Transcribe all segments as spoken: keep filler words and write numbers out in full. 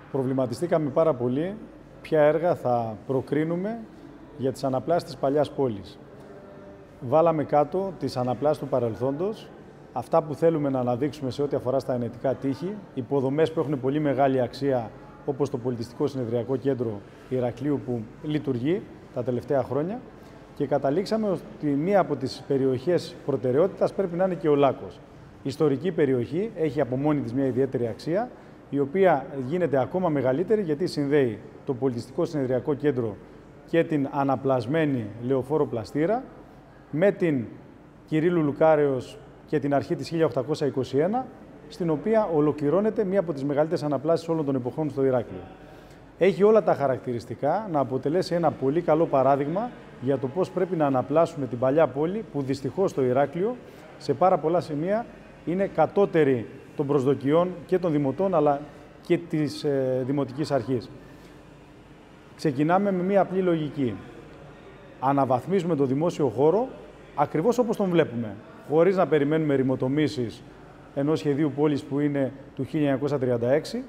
Προβληματιστήκαμε πάρα πολύ ποια έργα θα προκρίνουμε για τις αναπλάσεις της παλιάς πόλης. Βάλαμε κάτω τις αναπλάσεις του παρελθόντος, αυτά που θέλουμε να αναδείξουμε σε ό,τι αφορά στα ενετικά τείχη, υποδομές που έχουν πολύ μεγάλη αξία, όπως το Πολιτιστικό Συνεδριακό Κέντρο Ηρακλείου που λειτουργεί τα τελευταία χρόνια, και καταλήξαμε ότι μία από τις περιοχές προτεραιότητας πρέπει να είναι και ο Λάκκος. Ιστορική περιοχή, έχει από μόνη της μια ιδιαίτερη αξία, η οποία γίνεται ακόμα μεγαλύτερη γιατί συνδέει το Πολιτιστικό Συνεδριακό Κέντρο και την αναπλασμένη Λεωφόρο Πλαστήρα με την Κυρίλλου Λουκάρεως και την αρχή της χίλια οκτακόσια είκοσι ένα, στην οποία ολοκληρώνεται μία από τις μεγαλύτερες αναπλάσεις όλων των εποχών στο Ηράκλειο. Έχει όλα τα χαρακτηριστικά να αποτελέσει ένα πολύ καλό παράδειγμα για το πώς πρέπει να αναπλάσουμε την παλιά πόλη, που δυστυχώς στο Ηράκλειο σε πάρα πολλά σημεία είναι κατώτερη των προσδοκιών και των δημοτών αλλά και της ε, Δημοτικής Αρχής. Ξεκινάμε με μία απλή λογική. Αναβαθμίζουμε το δημόσιο χώρο ακριβώς όπως τον βλέπουμε, χωρίς να περιμένουμε ρημοτομήσεις ενός σχεδίου πόλης που είναι του χίλια εννιακόσια τριάντα έξι,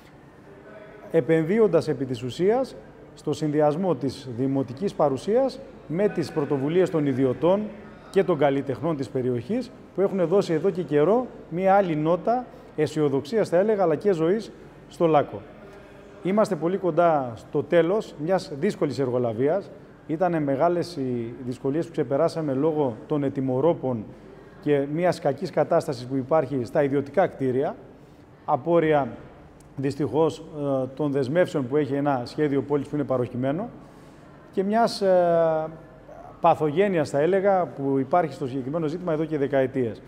επενδύοντας επί της ουσίας στο συνδυασμό της δημοτικής παρουσίας με τις πρωτοβουλίες των ιδιωτών και των καλλιτεχνών της περιοχής, που έχουν δώσει εδώ και καιρό μία άλλη νότα αισιοδοξίας, θα έλεγα, αλλά και ζωής στο Λάκκο. Είμαστε πολύ κοντά στο τέλος μιας δύσκολης εργολαβίας. Ήταν μεγάλες οι δυσκολίες που ξεπεράσαμε λόγω των ετοιμορρόπων και μιας κακής κατάστασης που υπάρχει στα ιδιωτικά κτίρια, απόρρια δυστυχώς των δεσμεύσεων που έχει ένα σχέδιο πόλης που είναι παροχημένο και μιας ε, παθογένειας, θα έλεγα, που υπάρχει στο συγκεκριμένο ζήτημα εδώ και δεκαετίες.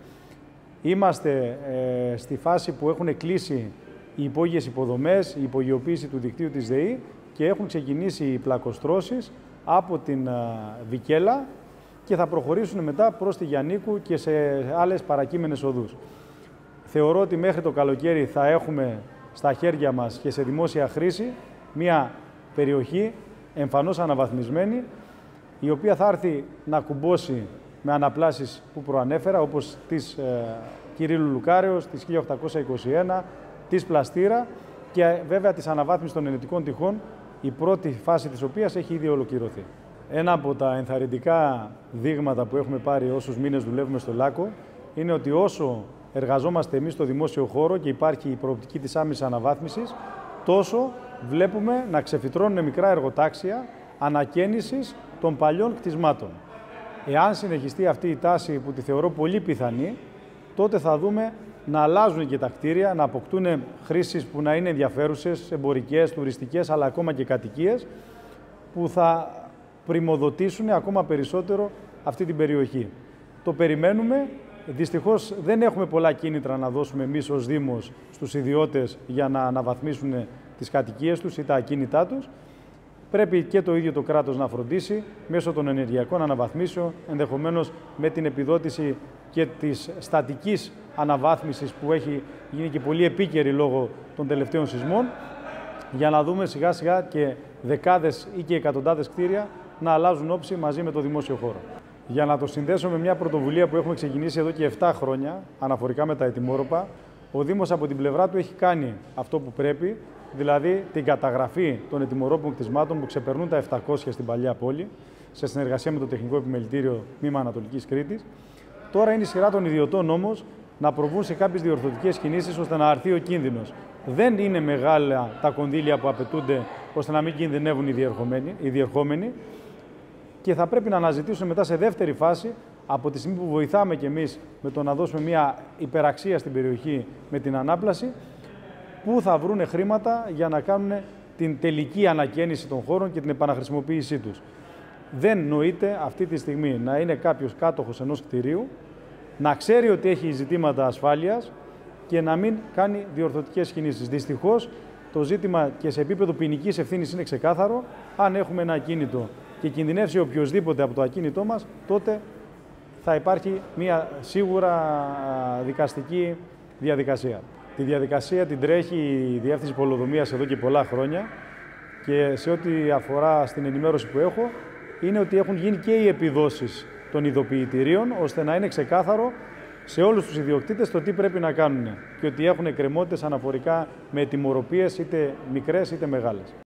Είμαστε ε, στη φάση που έχουν κλείσει οι υπόγειες υποδομές, η υπογειοποίηση του δικτύου της ΔΕΗ και έχουν ξεκινήσει οι πλακοστρώσεις από την ε, Βικέλα και θα προχωρήσουν μετά προς τη Γιαννίκου και σε άλλες παρακείμενες οδούς. Θεωρώ ότι μέχρι το καλοκαίρι θα έχουμε στα χέρια μας και σε δημόσια χρήση μια περιοχή εμφανώς αναβαθμισμένη, η οποία θα έρθει να κουμπώσει με αναπλάσεις που προανέφερα, όπως της ε, Κυρίλλου Λουκάρεως, της χίλια οκτακόσια είκοσι ένα, της Πλαστήρα και βέβαια της αναβάθμισης των ενετικών τυχών, η πρώτη φάση της οποίας έχει ήδη ολοκληρωθεί. Ένα από τα ενθαρρυντικά δείγματα που έχουμε πάρει όσους μήνες δουλεύουμε στο Λάκκο είναι ότι όσο εργαζόμαστε εμείς στο δημόσιο χώρο και υπάρχει η προοπτική της άμεσης αναβάθμισης, τόσο βλέπουμε να ξεφυτρώνουν μικρά εργοτάξια ανακαίνησης των παλιών κτισμάτων. Εάν συνεχιστεί αυτή η τάση, που τη θεωρώ πολύ πιθανή, τότε θα δούμε να αλλάζουν και τα κτίρια, να αποκτούν χρήσεις που να είναι ενδιαφέρουσες, εμπορικές, τουριστικές, αλλά ακόμα και κατοικίες, που θα πριμοδοτήσουν ακόμα περισσότερο αυτή την περιοχή. Το περιμένουμε. Δυστυχώς δεν έχουμε πολλά κίνητρα να δώσουμε εμείς ως Δήμος στους ιδιώτες για να αναβαθμίσουν τις κατοικίες τους ή τα ακίνητά τους. Πρέπει και το ίδιο το κράτος να φροντίσει μέσω των ενεργειακών αναβαθμίσεων, ενδεχομένως με την επιδότηση και της στατικής αναβάθμισης που έχει γίνει και πολύ επίκαιρη λόγω των τελευταίων σεισμών, για να δούμε σιγά σιγά και δεκάδες ή και εκατοντάδες κτίρια να αλλάζουν όψη μαζί με το δημόσιο χώρο. Για να το συνδέσω με μια πρωτοβουλία που έχουμε ξεκινήσει εδώ και επτά χρόνια, αναφορικά με τα ετοιμόρροπα, ο Δήμος από την πλευρά του έχει κάνει αυτό που πρέπει, δηλαδή την καταγραφή των ετοιμορρόπων κτισμάτων που ξεπερνούν τα επτακόσια στην παλιά πόλη, σε συνεργασία με το Τεχνικό Επιμελητήριο Τμήμα Ανατολικής Κρήτης. Τώρα είναι η σειρά των ιδιωτών όμως να προβούν σε κάποιες διορθωτικές κινήσεις ώστε να αρθεί ο κίνδυνος. Δεν είναι μεγάλα τα κονδύλια που απαιτούνται ώστε να μην κινδυνεύουν οι διερχόμενοι. Και θα πρέπει να αναζητήσουμε μετά σε δεύτερη φάση, από τη στιγμή που βοηθάμε κι εμείς με το να δώσουμε μια υπεραξία στην περιοχή με την ανάπλαση, πού θα βρούνε χρήματα για να κάνουν την τελική ανακαίνιση των χώρων και την επαναχρησιμοποίησή τους. Δεν νοείται αυτή τη στιγμή να είναι κάποιος κάτοχος ενός κτηρίου, να ξέρει ότι έχει ζητήματα ασφάλειας και να μην κάνει διορθωτικές κινήσεις. Δυστυχώς, το ζήτημα και σε επίπεδο ποινικής ευθύνης είναι ξεκάθαρο. Αν έχουμε ένα ακίνητο και κινδυνεύσει οποιοδήποτε από το ακίνητό μας, τότε θα υπάρχει μια σίγουρα δικαστική διαδικασία. Τη διαδικασία την τρέχει η Διεύθυνση Πολεοδομίας εδώ και πολλά χρόνια και σε ό,τι αφορά στην ενημέρωση που έχω, είναι ότι έχουν γίνει και οι επιδόσεις των ειδοποιητηρίων, ώστε να είναι ξεκάθαρο σε όλους τους ιδιοκτήτες το τι πρέπει να κάνουν και ότι έχουν εκκρεμότητες αναφορικά με τιμωροπίες είτε μικρές είτε μεγάλες.